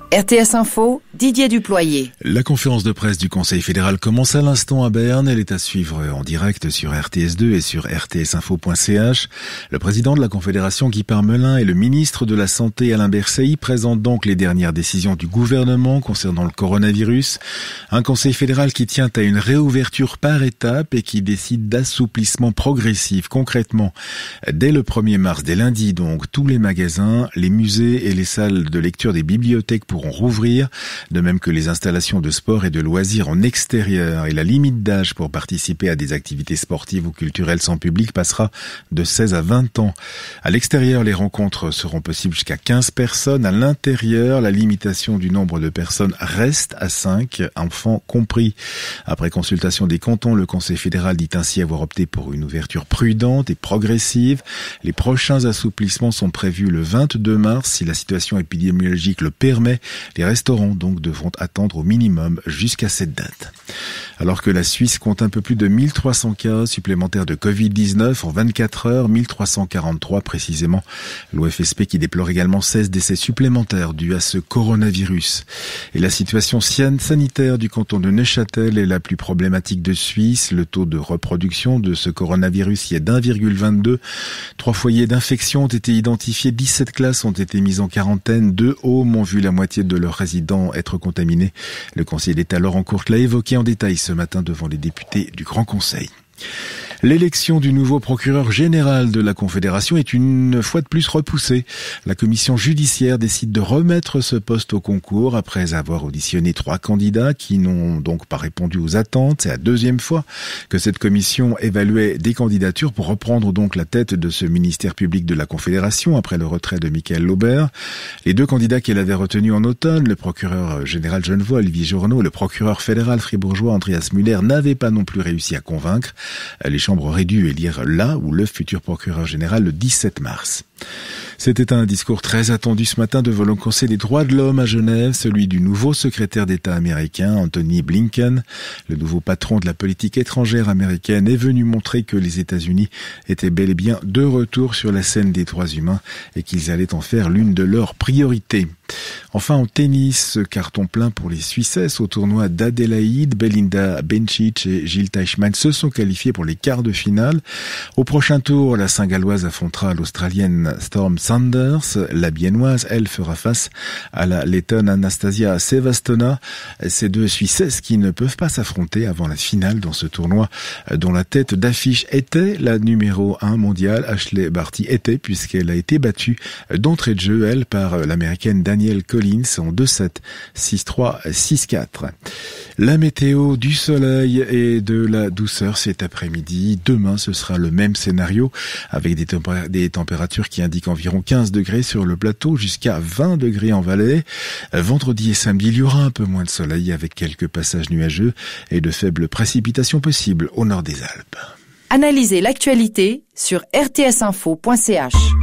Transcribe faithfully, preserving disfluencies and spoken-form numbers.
R T S Info, Didier Duployer. La conférence de presse du Conseil fédéral commence à l'instant à Berne. Elle est à suivre en direct sur R T S deux et sur r t s info point c h. Le président de la Confédération, Guy Parmelin, et le ministre de la Santé, Alain Berset, présentent donc les dernières décisions du gouvernement concernant le coronavirus. Un Conseil fédéral qui tient à une réouverture par étapes et qui décide d'assouplissement progressif. Concrètement, dès le premier mars, dès lundi donc, tous les magasins, les musées et les salles de lecture des bibliothèques pourront rouvrir, de même que les installations de sport et de loisirs en extérieur. Et la limite d'âge pour participer à des activités sportives ou culturelles sans public passera de seize à vingt ans. À l'extérieur, les rencontres seront possibles jusqu'à quinze personnes. À l'intérieur, la limitation du nombre de personnes reste à cinq, enfants compris. Après consultation des cantons, le Conseil fédéral dit ainsi avoir opté pour une ouverture prudente et progressive. Les prochains assouplissements sont prévus le vingt-deux mars, si la situation épidémiologique le permet. Les restaurants donc devront attendre au minimum jusqu'à cette date. Alors que la Suisse compte un peu plus de mille trois cents cas supplémentaires de covid dix-neuf en vingt-quatre heures, mille trois cent quarante-trois précisément. L'O F S P qui déplore également seize décès supplémentaires dus à ce coronavirus. Et la situation sanitaire du canton de Neuchâtel est la plus problématique de Suisse. Le taux de reproduction de ce coronavirus y est d'un virgule vingt-deux. Trois foyers d'infection ont été identifiés, dix-sept classes ont été mises en quarantaine, deux Aumes ont vu la moitié de leurs résidents être contaminés. Le conseiller d'État Laurent Courte l'a évoqué en détail ce matin devant les députés du Grand Conseil. L'élection du nouveau procureur général de la Confédération est une fois de plus repoussée. La commission judiciaire décide de remettre ce poste au concours après avoir auditionné trois candidats qui n'ont donc pas répondu aux attentes. C'est la deuxième fois que cette commission évaluait des candidatures pour reprendre donc la tête de ce ministère public de la Confédération après le retrait de Michael Lauber. Les deux candidats qu'elle avait retenus en automne, le procureur général genevois Olivier Journeau, le procureur fédéral fribourgeois Andreas Müller, n'avaient pas non plus réussi à convaincre. Les chambres auraient dû élire là ou le futur procureur général le dix-sept mars. C'était un discours très attendu ce matin devant le Conseil des droits de l'homme à Genève, celui du nouveau secrétaire d'État américain, Anthony Blinken. Le nouveau patron de la politique étrangère américaine est venu montrer que les États-Unis étaient bel et bien de retour sur la scène des droits humains et qu'ils allaient en faire l'une de leurs priorités. Enfin, en tennis, carton plein pour les Suissesses au tournoi d'Adélaïde. Belinda Bencic et Gilles Teichmann se sont qualifiés pour les quarts de finale. Au prochain tour, la Saint-Galloise affrontera l'Australienne Storm Sanders. La Biennoise, elle, fera face à la Lettonne Anastasia Sevastona. Ces deux Suissesses qui ne peuvent pas s'affronter avant la finale dans ce tournoi dont la tête d'affiche était la numéro un mondiale. Ashley Barty était, puisqu'elle a été battue d'entrée de jeu, elle, par l'américaine Danielle Collins en deux sept, six trois, six quatre. La météo, du soleil et de la douceur cet après-midi. Demain, ce sera le même scénario avec des, tempé- des températures qui indiquent environ quinze degrés sur le plateau jusqu'à vingt degrés en vallée. Vendredi et samedi, il y aura un peu moins de soleil avec quelques passages nuageux et de faibles précipitations possibles au nord des Alpes. Analysez l'actualité sur r t s info point c h.